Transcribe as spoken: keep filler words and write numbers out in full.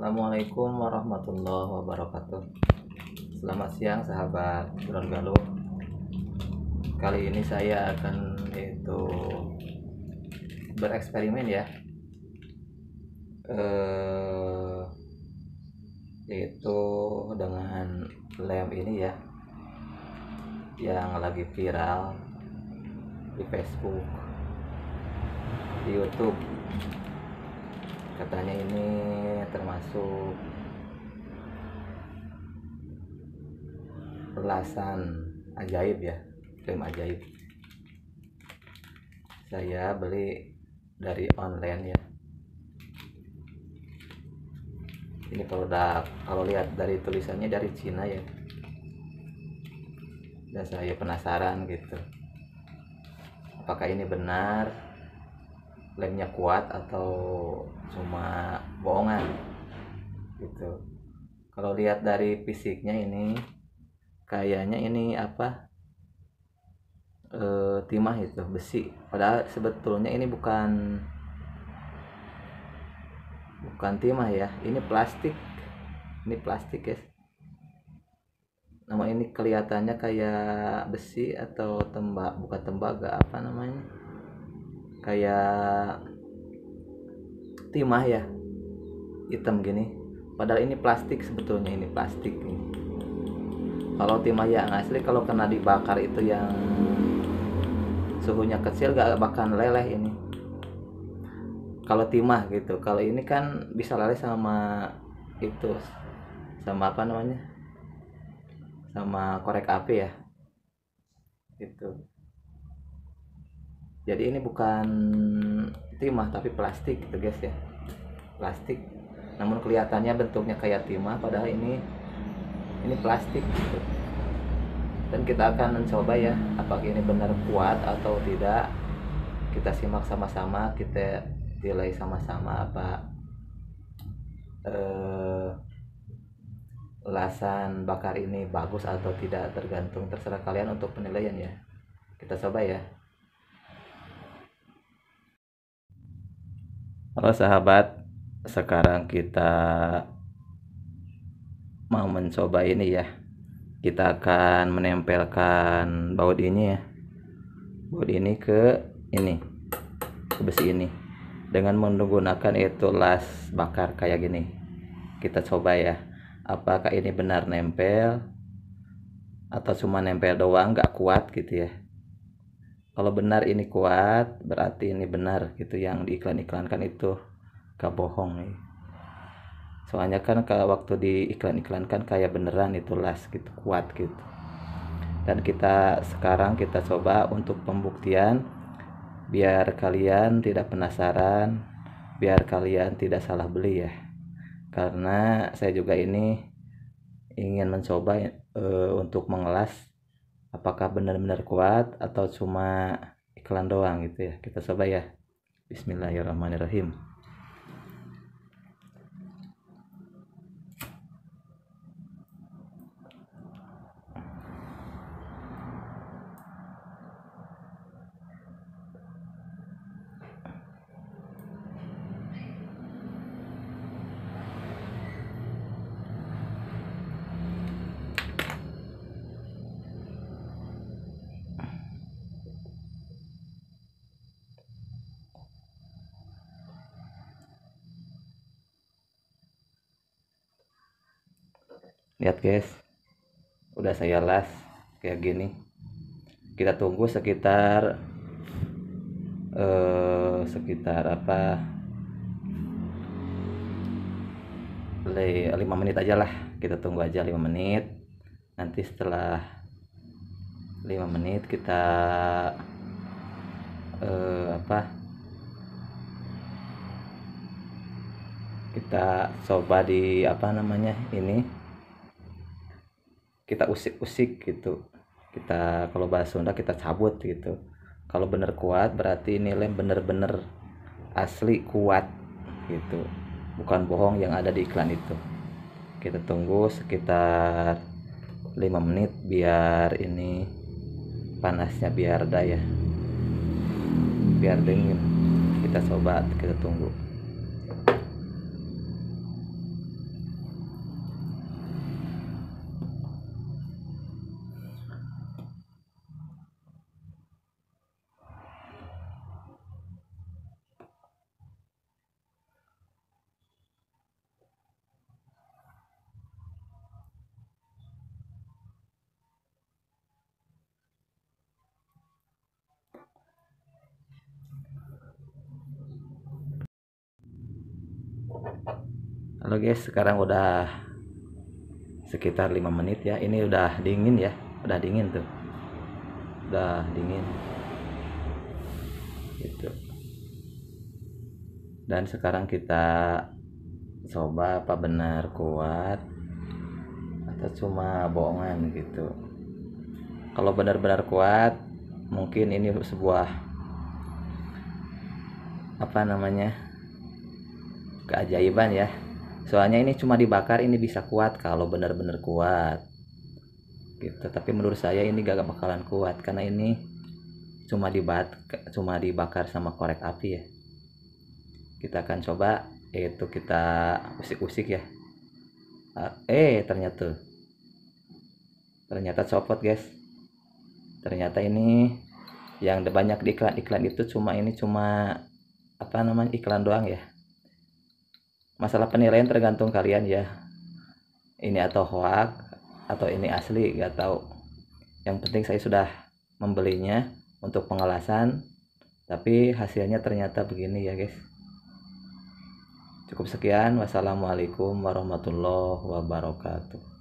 Assalamualaikum warahmatullahi wabarakatuh. Selamat siang sahabat Drone Galuh. Kali ini saya akan itu bereksperimen ya, eh, yaitu dengan lem ini ya, yang lagi viral di Facebook, di YouTube. Katanya ini termasuk perlasan ajaib ya, lem ajaib. Saya beli dari online ya. Ini kalau udah kalau lihat dari tulisannya dari Cina ya, dan saya penasaran gitu, apakah ini benar lemnya kuat atau cuma bohongan gitu. Kalau lihat dari fisiknya ini kayaknya ini apa, e, timah itu besi, padahal sebetulnya ini bukan bukan timah ya, ini plastik. Ini plastik guys. Nama ini kelihatannya kayak besi atau tembak, bukan tembaga, apa namanya, kayak timah ya, hitam gini, padahal ini plastik. Sebetulnya ini plastik ini. Kalau timah yang asli kalau kena dibakar itu yang suhunya kecil gak bakal leleh ini, kalau timah gitu. Kalau ini kan bisa leleh sama itu, sama apa namanya, sama korek api ya gitu. Jadi ini bukan timah tapi plastik gitu guys ya, plastik. Namun kelihatannya bentuknya kayak timah, padahal ini ini plastik gitu. Dan kita akan mencoba ya, apakah ini benar kuat atau tidak. Kita simak sama-sama, kita nilai sama-sama apa eh, ulasan bakar ini bagus atau tidak, tergantung, terserah kalian untuk penilaian ya. Kita coba ya. Halo sahabat, sekarang kita mau mencoba ini ya. Kita akan menempelkan baut ini ya, baut ini ke ini, ke besi ini, dengan menggunakan itu las bakar kayak gini. Kita coba ya, apakah ini benar nempel atau cuma nempel doang gak kuat gitu ya. Kalau benar ini kuat, berarti ini benar gitu, yang diiklan-iklankan itu gak bohong nih. Soalnya kan kalau waktu diiklan-iklankan kayak beneran itu las gitu, kuat gitu. Dan kita sekarang kita coba untuk pembuktian, biar kalian tidak penasaran, biar kalian tidak salah beli ya. Karena saya juga ini ingin mencoba e, untuk mengelas apakah benar-benar kuat atau cuma iklan doang gitu ya. Kita coba ya. Bismillahirrahmanirrahim. Lihat guys, udah saya las kayak gini. Kita tunggu sekitar eh, sekitar apa lima menit aja lah. Kita tunggu aja lima menit. Nanti setelah lima menit kita eh, apa kita coba di apa namanya ini, kita usik-usik gitu. Kita kalau bahasa Sunda kita cabut gitu. Kalau bener kuat berarti ini lem bener-bener asli kuat gitu, bukan bohong yang ada di iklan itu. Kita tunggu sekitar lima menit biar ini panasnya biar reda ya, biar dingin. Kita coba, kita tunggu. Halo guys, sekarang udah sekitar lima menit ya. Ini udah dingin ya, udah dingin tuh, udah dingin gitu. Dan sekarang kita coba apa benar kuat atau cuma bohongan gitu. Kalau benar-benar kuat, mungkin ini sebuah apa namanya keajaiban ya. Soalnya ini cuma dibakar, ini bisa kuat kalau benar-benar kuat gitu. Tapi menurut saya ini gak bakalan kuat karena ini cuma dibat cuma dibakar sama korek api ya. Kita akan coba, yaitu kita usik-usik ya. Eh ternyata ternyata copot guys. Ternyata ini yang banyak di iklan-iklan itu cuma ini cuma apa namanya iklan doang ya. Masalah penilaian tergantung kalian ya, ini atau hoax atau ini asli, gak tahu. Yang penting saya sudah membelinya untuk pengelasan, tapi hasilnya ternyata begini ya guys. Cukup sekian, wassalamualaikum warahmatullahi wabarakatuh.